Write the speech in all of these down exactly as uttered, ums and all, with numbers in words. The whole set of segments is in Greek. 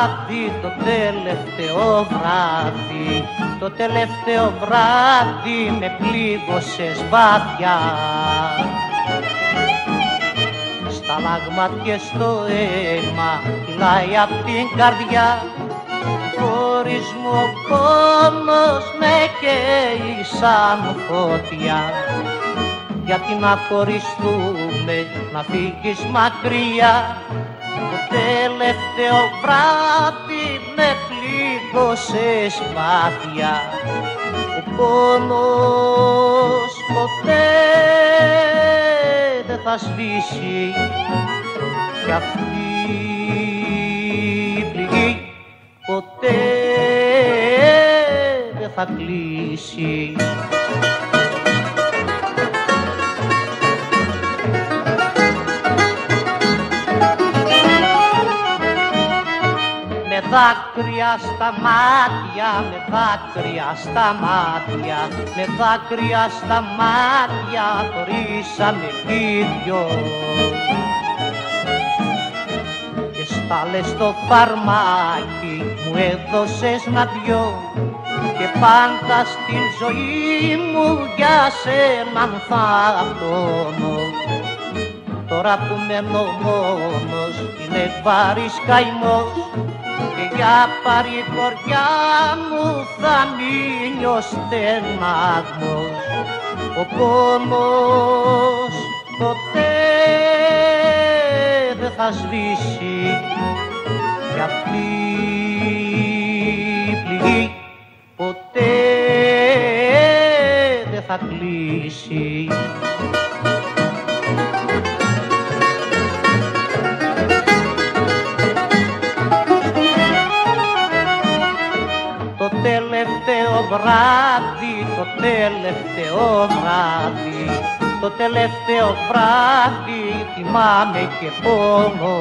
βράδυ, το τελευταίο βράδυ, το τελευταίο βράδυ με πλήγωσες βαθιά. Σταλάγμα και στο αίμα κυλάει απ' την καρδιά. Χωρίς μου ο πόνος με καίει σαν φωτιά. Γιατί να χωριστούμε, να φύγεις μακριά. Το τελευταίο βράδυ με πλήγωσες βαθιά. Ο πόνος ποτέ δεν θα σβήσει κι αυτή η πληγή ποτέ δεν θα κλείσει. Με δάκρυα στα μάτια, με δάκρυα στα μάτια, με δάκρυα στα μάτια χωρίσαμε κι οι δυο. Και στάλες το φαρμάκι μου έδωσες να πιω και πάντα στην ζωή μου για σέναν θα πονώ. Τώρα που μένω μόνος είναι βαρύς καημός και για παρηγοριά μου θα μείνει ο στεναγμός. Ο πόνος ποτέ δεν θα σβήσει κι αυτή η πληγή ποτέ δεν θα κλείσει. Το τελευταίο βράδυ, το τελευταίο βράδυ, το τελευταίο βράδυ θυμάμαι και πόνο.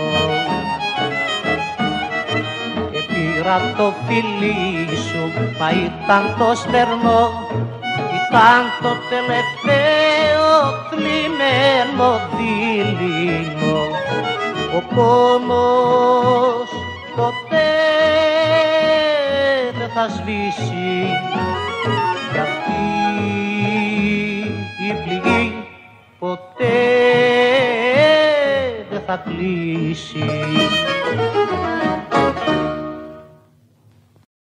Και πήρα το φιλί σου, μα ήταν το στερνό, ήταν το τελευταίο θλιμμένο δειλινό. Ο πόνος ποτέ δεν θα σβήσει κι αυτή η πληγή ποτέ δεν θα κλείσει.